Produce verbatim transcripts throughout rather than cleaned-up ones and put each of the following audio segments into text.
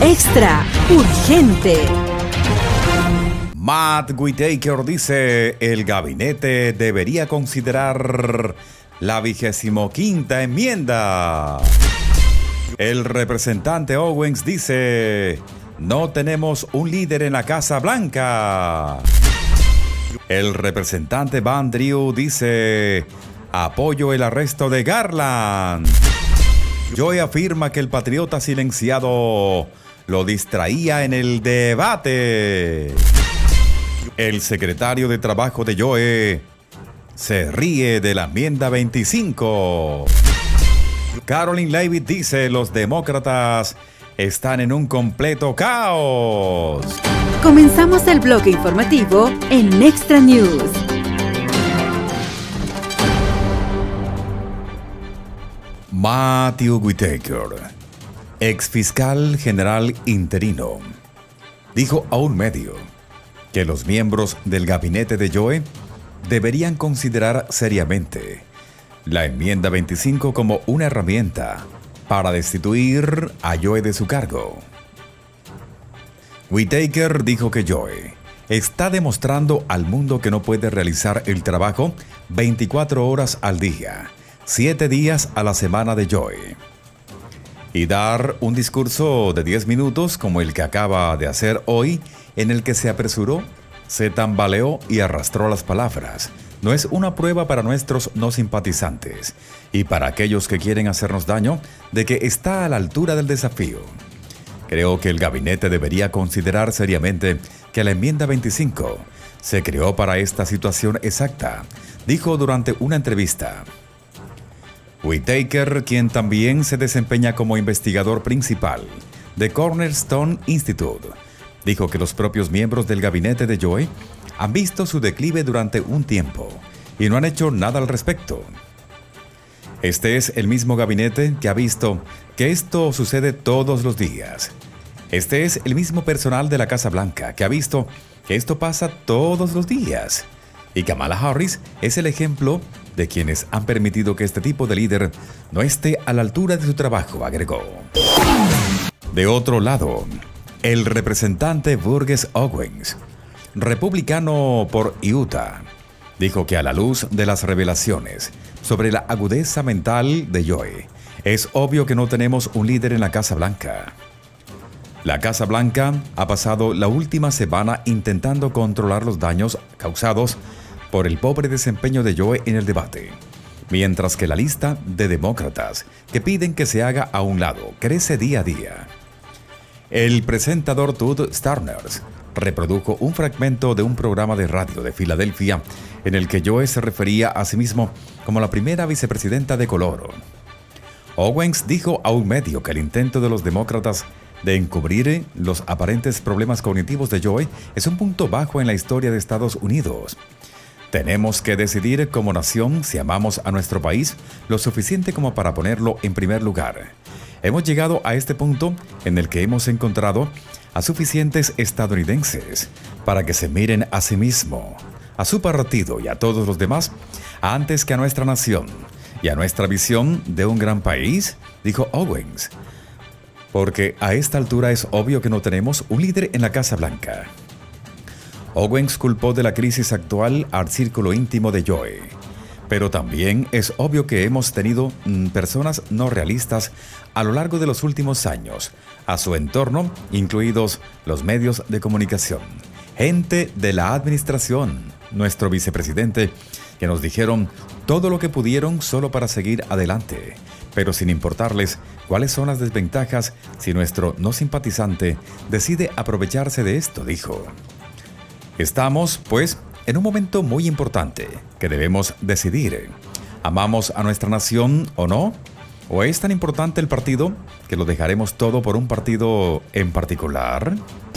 Extra urgente. Matt Whitaker dice: el gabinete debería considerar la vigésimo quinta enmienda. El representante Owens dice: no tenemos un líder en la Casa Blanca. El representante Van Drew dice: apoyo el arresto de Garland. Joy afirma que el patriota silenciado lo distraía en el debate. El secretario de Trabajo de Joe se ríe de la enmienda veinticinco. Caroline Leavitt dice: los demócratas están en un completo caos. Comenzamos el bloque informativo en Extra News. Matthew Whitaker, ex fiscal general interino, dijo a un medio que los miembros del gabinete de Joe deberían considerar seriamente la enmienda veinticinco como una herramienta para destituir a Joe de su cargo. Whitaker dijo que Joe está demostrando al mundo que no puede realizar el trabajo veinticuatro horas al día, siete días a la semana de Joe, y dar un discurso de diez minutos como el que acaba de hacer hoy, en el que se apresuró, se tambaleó y arrastró las palabras. No es una prueba para nuestros no simpatizantes y para aquellos que quieren hacernos daño de que está a la altura del desafío. Creo que el gabinete debería considerar seriamente que la enmienda veinticinco se creó para esta situación exacta, dijo durante una entrevista. Whitaker, quien también se desempeña como investigador principal de Cornerstone Institute, dijo que los propios miembros del gabinete de Joe han visto su declive durante un tiempo y no han hecho nada al respecto. Este es el mismo gabinete que ha visto que esto sucede todos los días. Este es el mismo personal de la Casa Blanca que ha visto que esto pasa todos los días. Y Kamala Harris es el ejemplo de quienes han permitido que este tipo de líder no esté a la altura de su trabajo, agregó. De otro lado, el representante Burgess Owens, republicano por Utah, dijo que a la luz de las revelaciones sobre la agudeza mental de Joe, es obvio que no tenemos un líder en la Casa Blanca. La Casa Blanca ha pasado la última semana intentando controlar los daños causados por el pobre desempeño de Joe en el debate, mientras que la lista de demócratas que piden que se haga a un lado crece día a día. El presentador Todd Starnes reprodujo un fragmento de un programa de radio de Filadelfia en el que Joe se refería a sí mismo como la primera vicepresidenta de color. Owens dijo a un medio que el intento de los demócratas de encubrir los aparentes problemas cognitivos de Joe es un punto bajo en la historia de Estados Unidos. Tenemos que decidir como nación si amamos a nuestro país lo suficiente como para ponerlo en primer lugar. Hemos llegado a este punto en el que hemos encontrado a suficientes estadounidenses para que se miren a sí mismo, a su partido y a todos los demás antes que a nuestra nación y a nuestra visión de un gran país, dijo Owens, porque a esta altura es obvio que no tenemos un líder en la Casa Blanca. Owens culpó de la crisis actual al círculo íntimo de Joe, pero también es obvio que hemos tenido mm, personas no realistas a lo largo de los últimos años, a su entorno, incluidos los medios de comunicación, gente de la administración, nuestro vicepresidente, que nos dijeron todo lo que pudieron solo para seguir adelante, pero sin importarles cuáles son las desventajas si nuestro no simpatizante decide aprovecharse de esto, dijo. Estamos, pues, en un momento muy importante que debemos decidir. ¿Amamos a nuestra nación o no? ¿O es tan importante el partido que lo dejaremos todo por un partido en particular?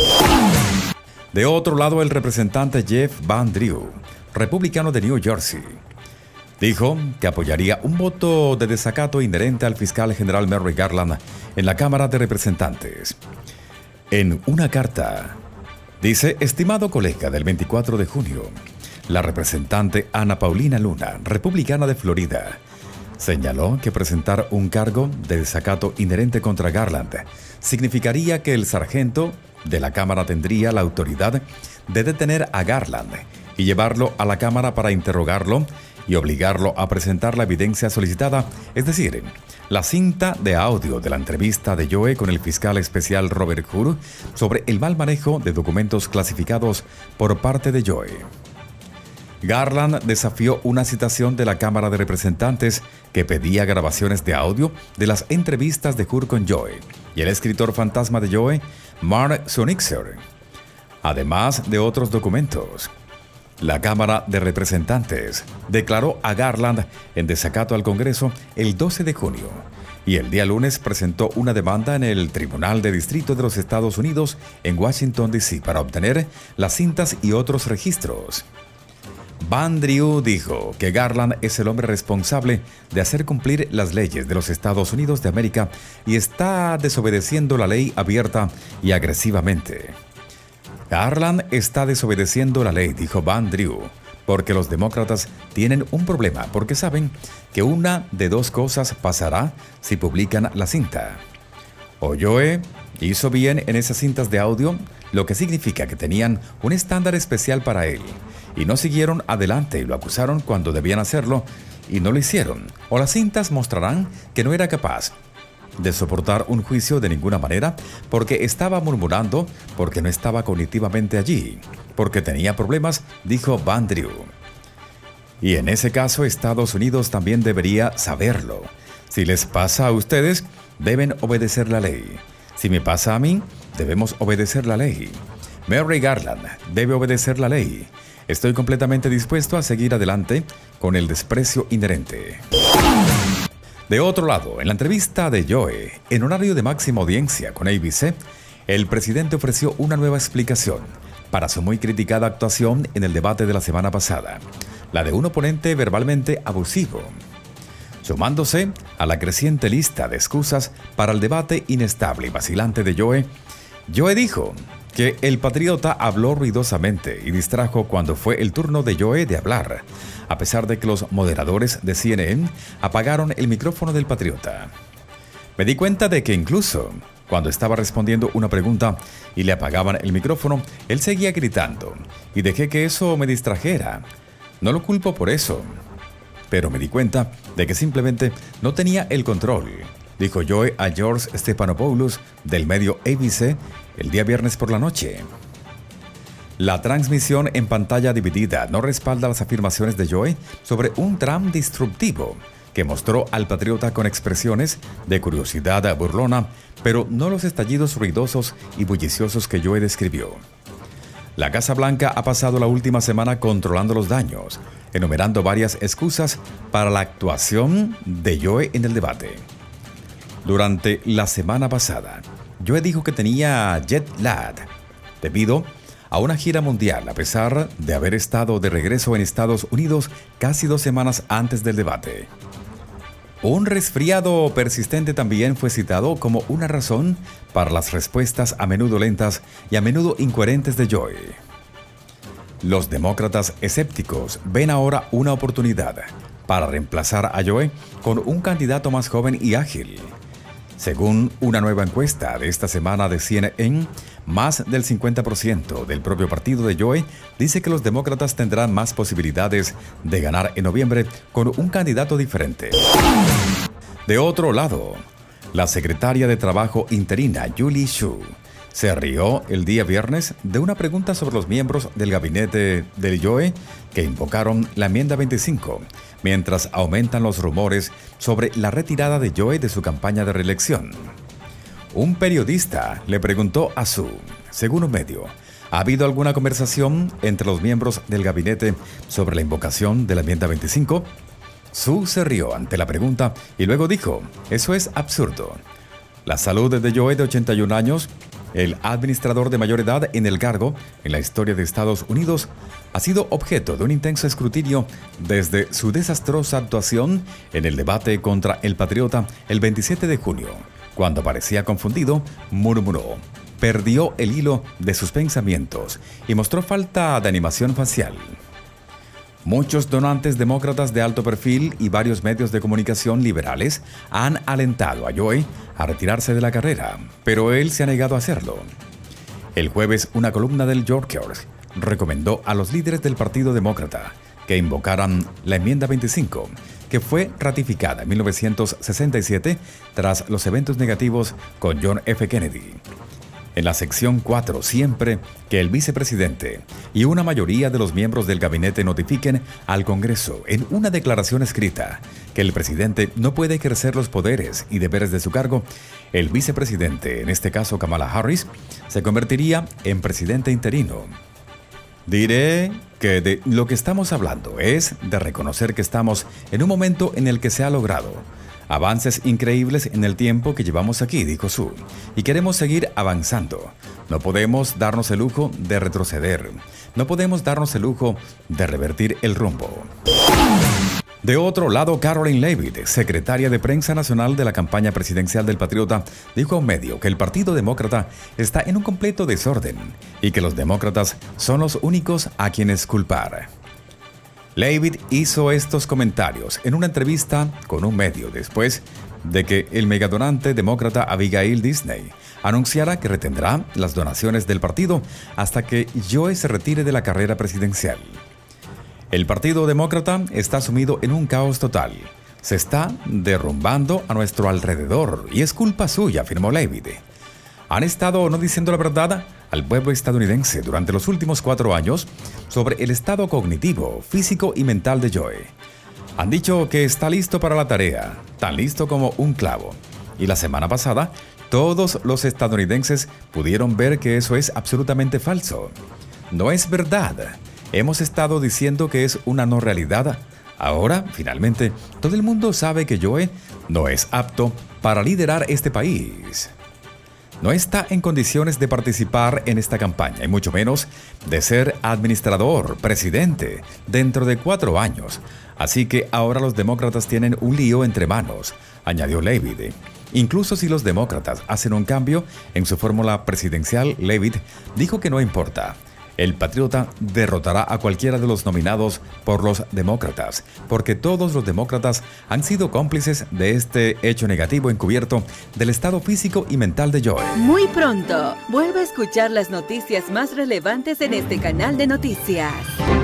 De otro lado, el representante Jeff Van Drew, republicano de New Jersey, dijo que apoyaría un voto de desacato inherente al fiscal general Merrick Garland en la Cámara de Representantes. En una carta, dice: estimado colega, del veinticuatro de junio, la representante Ana Paulina Luna, republicana de Florida, señaló que presentar un cargo de desacato inherente contra Garland significaría que el sargento de la Cámara tendría la autoridad de detener a Garland y llevarlo a la Cámara para interrogarlo y obligarlo a presentar la evidencia solicitada, es decir, la cinta de audio de la entrevista de Joe con el fiscal especial Robert Hur sobre el mal manejo de documentos clasificados por parte de Joe. Garland desafió una citación de la Cámara de Representantes que pedía grabaciones de audio de las entrevistas de Hur con Joe y el escritor fantasma de Joe, Mark Sonixer, además de otros documentos. La Cámara de Representantes declaró a Garland en desacato al Congreso el doce de junio y el día lunes presentó una demanda en el Tribunal de Distrito de los Estados Unidos en Washington, D C para obtener las cintas y otros registros. Van Drew dijo que Garland es el hombre responsable de hacer cumplir las leyes de los Estados Unidos de América y está desobedeciendo la ley abierta y agresivamente. Garland está desobedeciendo la ley, dijo Van Drew, porque los demócratas tienen un problema, porque saben que una de dos cosas pasará si publican la cinta. O Joe hizo bien en esas cintas de audio, lo que significa que tenían un estándar especial para él, y no siguieron adelante y lo acusaron cuando debían hacerlo, y no lo hicieron. O las cintas mostrarán que no era capaz de soportar un juicio de ninguna manera, porque estaba murmurando, porque no estaba cognitivamente allí, porque tenía problemas, dijo Van Drew. Y en ese caso, Estados Unidos también debería saberlo. Si les pasa a ustedes, deben obedecer la ley. Si me pasa a mí, debemos obedecer la ley. Merrick Garland debe obedecer la ley. Estoy completamente dispuesto a seguir adelante con el desprecio inherente. De otro lado, en la entrevista de Joe, en horario de máxima audiencia con A B C, el presidente ofreció una nueva explicación para su muy criticada actuación en el debate de la semana pasada, la de un oponente verbalmente abusivo. Sumándose a la creciente lista de excusas para el debate inestable y vacilante de Joe, Joe dijo que el patriota habló ruidosamente y distrajo cuando fue el turno de Joe de hablar, a pesar de que los moderadores de C N N apagaron el micrófono del patriota. Me di cuenta de que incluso cuando estaba respondiendo una pregunta y le apagaban el micrófono, él seguía gritando y dejé que eso me distrajera. No lo culpo por eso, pero me di cuenta de que simplemente no tenía el control, dijo Joe a George Stephanopoulos del medio A B C el día viernes por la noche. La transmisión en pantalla dividida no respalda las afirmaciones de Joe sobre un Trump disruptivo que mostró al patriota con expresiones de curiosidad burlona, pero no los estallidos ruidosos y bulliciosos que Joe describió. La Casa Blanca ha pasado la última semana controlando los daños, enumerando varias excusas para la actuación de Joe en el debate. Durante la semana pasada, Joe dijo que tenía jet lag debido a una gira mundial, a pesar de haber estado de regreso en Estados Unidos casi dos semanas antes del debate. Un resfriado persistente también fue citado como una razón para las respuestas a menudo lentas y a menudo incoherentes de Joe. Los demócratas escépticos ven ahora una oportunidad para reemplazar a Joe con un candidato más joven y ágil. Según una nueva encuesta de esta semana de C N N, más del cincuenta por ciento del propio partido de Joe dice que los demócratas tendrán más posibilidades de ganar en noviembre con un candidato diferente. De otro lado, la secretaria de Trabajo interina Julie Su se rió el día viernes de una pregunta sobre los miembros del gabinete de Joe que invocaron la enmienda veinticinco, mientras aumentan los rumores sobre la retirada de Joe de su campaña de reelección. Un periodista le preguntó a Su, según un medio, ¿ha habido alguna conversación entre los miembros del gabinete sobre la invocación de la enmienda veinticinco? Su se rió ante la pregunta y luego dijo, eso es absurdo. La salud de Joe, de ochenta y un años, el administrador de mayor edad en el cargo en la historia de Estados Unidos, ha sido objeto de un intenso escrutinio desde su desastrosa actuación en el debate contra el patriota el veintisiete de junio, cuando parecía confundido, murmuró, perdió el hilo de sus pensamientos y mostró falta de animación facial. Muchos donantes demócratas de alto perfil y varios medios de comunicación liberales han alentado a Joy a retirarse de la carrera, pero él se ha negado a hacerlo. El jueves, una columna del Yorker recomendó a los líderes del Partido Demócrata que invocaran la enmienda veinticinco, que fue ratificada en mil novecientos sesenta y siete tras los eventos negativos con John F. Kennedy. En la sección cuatro, siempre que el vicepresidente y una mayoría de los miembros del gabinete notifiquen al Congreso en una declaración escrita que el presidente no puede ejercer los poderes y deberes de su cargo, el vicepresidente, en este caso Kamala Harris, se convertiría en presidente interino. Diré que de lo que estamos hablando es de reconocer que estamos en un momento en el que se ha logrado avances increíbles en el tiempo que llevamos aquí, dijo Su, y queremos seguir avanzando. No podemos darnos el lujo de retroceder. No podemos darnos el lujo de revertir el rumbo. De otro lado, Caroline Leavitt, secretaria de prensa nacional de la campaña presidencial del Patriota, dijo a un medio que el Partido Demócrata está en un completo desorden y que los demócratas son los únicos a quienes culpar. Leavitt hizo estos comentarios en una entrevista con un medio después de que el megadonante demócrata Abigail Disney anunciara que retendrá las donaciones del partido hasta que Joy se retire de la carrera presidencial. El Partido Demócrata está sumido en un caos total. Se está derrumbando a nuestro alrededor y es culpa suya, afirmó Leavitt. Han estado no diciendo la verdad al pueblo estadounidense durante los últimos cuatro años sobre el estado cognitivo, físico y mental de Joy. Han dicho que está listo para la tarea, tan listo como un clavo. Y la semana pasada, todos los estadounidenses pudieron ver que eso es absolutamente falso. No es verdad. Hemos estado diciendo que es una no realidad. Ahora, finalmente, todo el mundo sabe que Joy no es apto para liderar este país. No está en condiciones de participar en esta campaña y mucho menos de ser administrador, presidente, dentro de cuatro años. Así que ahora los demócratas tienen un lío entre manos, añadió Leavitt. Incluso si los demócratas hacen un cambio en su fórmula presidencial, Leavitt dijo que no importa. El Patriota derrotará a cualquiera de los nominados por los demócratas, porque todos los demócratas han sido cómplices de este hecho negativo encubierto del estado físico y mental de Joy. Muy pronto, vuelve a escuchar las noticias más relevantes en este canal de noticias.